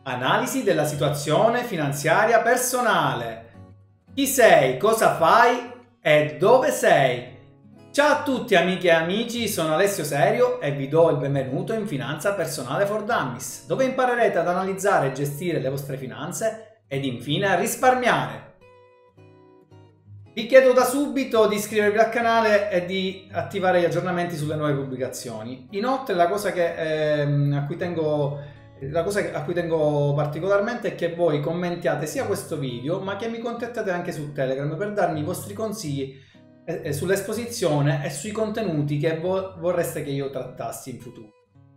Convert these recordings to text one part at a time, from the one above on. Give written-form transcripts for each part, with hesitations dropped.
Analisi della situazione finanziaria personale. Chi sei, cosa fai e dove sei? Ciao a tutti amiche e amici, sono Alessio Serio e vi do il benvenuto in Finanza Personale for Dummies, dove imparerete ad analizzare e gestire le vostre finanze ed infine a risparmiare. Vi chiedo da subito di iscrivervi al canale e di attivare gli aggiornamenti sulle nuove pubblicazioni. Inoltre la cosa a cui tengo particolarmente è che voi commentiate sia questo video, ma che mi contattate anche su Telegram per darmi i vostri consigli sull'esposizione e sui contenuti che vorreste che io trattassi in futuro.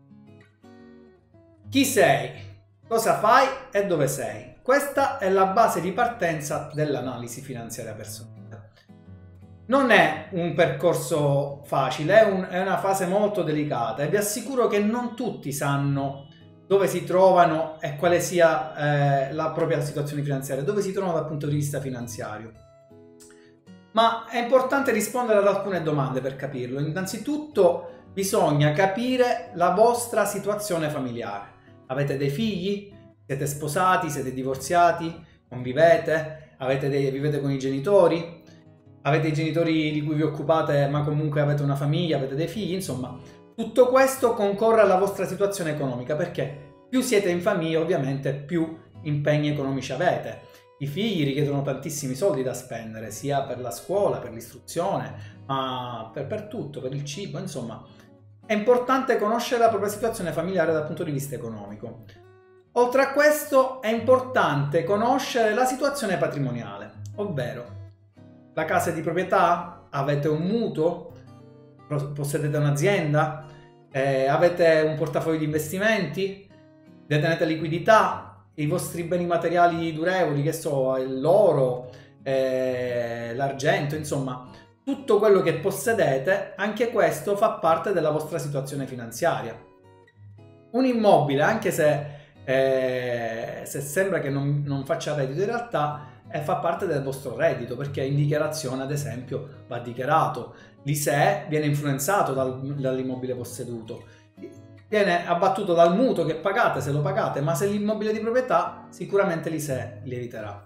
Chi sei? Cosa fai e dove sei? Questa è la base di partenza dell'analisi finanziaria personale. Non è un percorso facile, è una fase molto delicata e vi assicuro che non tutti sanno dove si trovano e quale sia la propria situazione finanziaria, dove si trovano dal punto di vista finanziario. Ma è importante rispondere ad alcune domande per capirlo. Innanzitutto bisogna capire la vostra situazione familiare. Avete dei figli? Siete sposati? Siete divorziati? Convivete? Vivete con i genitori? Avete i genitori di cui vi occupate ma comunque avete una famiglia, avete dei figli? Insomma, tutto questo concorre alla vostra situazione economica, perché più siete in famiglia ovviamente più impegni economici avete. I figli richiedono tantissimi soldi da spendere, sia per la scuola, per l'istruzione, ma per tutto, per il cibo, insomma. È importante conoscere la propria situazione familiare dal punto di vista economico. Oltre a questo è importante conoscere la situazione patrimoniale, ovvero la casa è di proprietà, avete un mutuo, possedete un'azienda, avete un portafoglio di investimenti, detenete liquidità, i vostri beni materiali durevoli, che so, l'oro, l'argento, insomma, tutto quello che possedete, anche questo fa parte della vostra situazione finanziaria. Un immobile, anche se sembra che non faccia reddito, in realtà fa parte del vostro reddito, perché in dichiarazione, ad esempio, va dichiarato. L'ISEE viene influenzato dall'immobile posseduto, viene abbattuto dal mutuo che pagate se lo pagate, ma se l'immobile è di proprietà sicuramente l'ISEE lieviterà.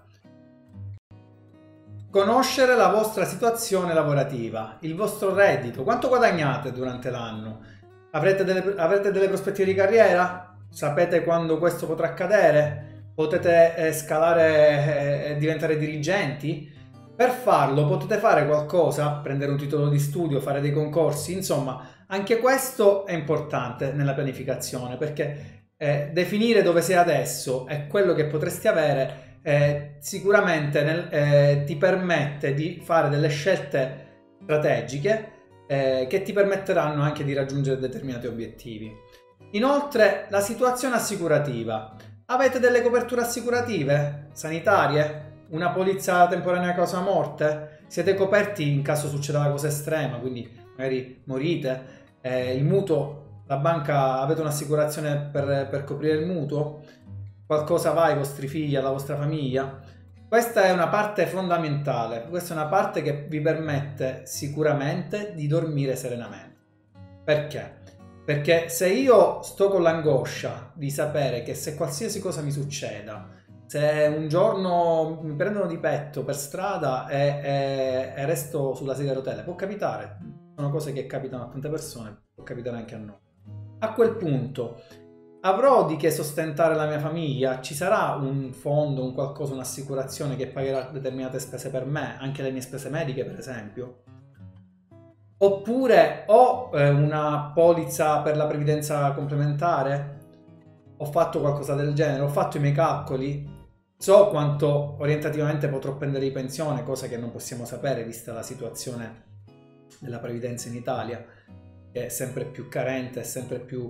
Conoscere la vostra situazione lavorativa, il vostro reddito, quanto guadagnate durante l'anno, avrete delle prospettive di carriera? Sapete quando questo potrà accadere? Potete scalare e diventare dirigenti? Per farlo potete fare qualcosa, prendere un titolo di studio, fare dei concorsi, insomma, anche questo è importante nella pianificazione, perché definire dove sei adesso e quello che potresti avere sicuramente ti permette di fare delle scelte strategiche che ti permetteranno anche di raggiungere determinati obiettivi. Inoltre, la situazione assicurativa. Avete delle coperture assicurative? Sanitarie? Una polizza temporanea causa morte? Siete coperti in caso succeda una cosa estrema, quindi magari morite? Il mutuo, la banca, avete un'assicurazione per coprire il mutuo? Qualcosa va ai vostri figli, alla vostra famiglia? Questa è una parte fondamentale, questa è una parte che vi permette sicuramente di dormire serenamente. Perché? Perché se io sto con l'angoscia di sapere che se qualsiasi cosa mi succeda, se un giorno mi prendono di petto per strada e resto sulla sedia a rotelle, può capitare, sono cose che capitano a tante persone, può capitare anche a noi. A quel punto avrò di che sostentare la mia famiglia, ci sarà un fondo, un qualcosa, un'assicurazione che pagherà determinate spese per me, anche le mie spese mediche per esempio? Oppure ho una polizza per la previdenza complementare? Ho fatto qualcosa del genere? Ho fatto i miei calcoli? So quanto orientativamente potrò prendere di pensione, cosa che non possiamo sapere vista la situazione della previdenza in Italia, che è sempre più carente, è sempre più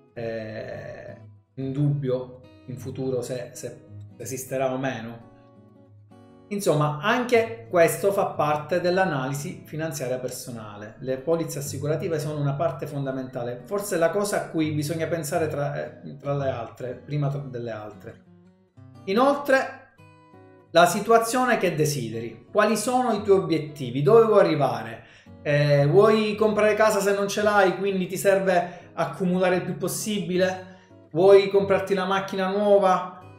in dubbio in futuro se esisterà o meno. Insomma, anche questo fa parte dell'analisi finanziaria personale. Le polizze assicurative sono una parte fondamentale, forse la cosa a cui bisogna pensare tra le altre, prima delle altre. Inoltre, la situazione che desideri. Quali sono i tuoi obiettivi? Dove vuoi arrivare? Vuoi comprare casa se non ce l'hai, quindi ti serve accumulare il più possibile? Vuoi comprarti la macchina nuova?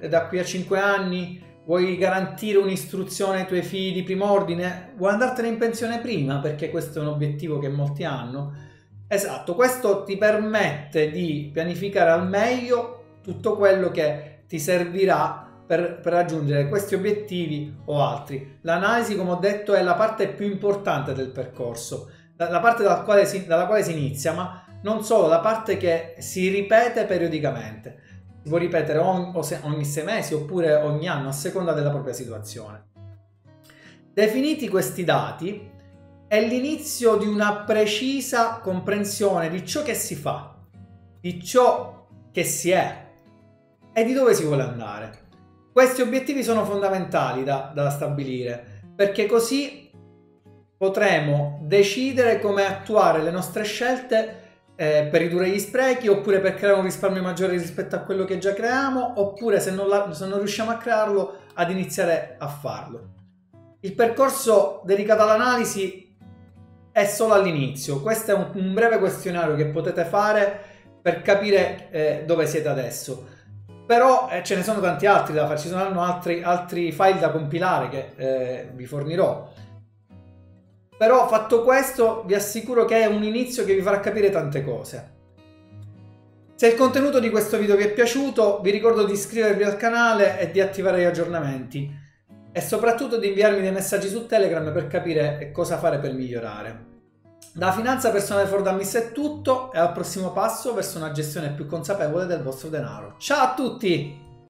da qui a 5 anni? Vuoi garantire un'istruzione ai tuoi figli di primo ordine? Vuoi andartene in pensione prima? Perché questo è un obiettivo che molti hanno. Esatto, questo ti permette di pianificare al meglio tutto quello che ti servirà per raggiungere questi obiettivi o altri. L'analisi, come ho detto, è la parte più importante del percorso, la parte dalla quale si inizia, ma non solo, la parte che si ripete periodicamente. Si può ripetere ogni 6 mesi oppure ogni anno, a seconda della propria situazione. Definiti questi dati, è l'inizio di una precisa comprensione di ciò che si fa, di ciò che si è e di dove si vuole andare. Questi obiettivi sono fondamentali da stabilire, perché così potremo decidere come attuare le nostre scelte per ridurre gli sprechi, oppure per creare un risparmio maggiore rispetto a quello che già creiamo, oppure se non riusciamo a crearlo, ad iniziare a farlo. Il percorso dedicato all'analisi è solo all'inizio. Questo è un breve questionario che potete fare per capire dove siete adesso. Però ce ne sono tanti altri da fare, ci saranno altri file da compilare che vi fornirò. Però fatto questo vi assicuro che è un inizio che vi farà capire tante cose. Se il contenuto di questo video vi è piaciuto, vi ricordo di iscrivervi al canale e di attivare gli aggiornamenti e soprattutto di inviarmi dei messaggi su Telegram per capire cosa fare per migliorare. Da Finanza Personale for Dummies è tutto e al prossimo passo verso una gestione più consapevole del vostro denaro. Ciao a tutti!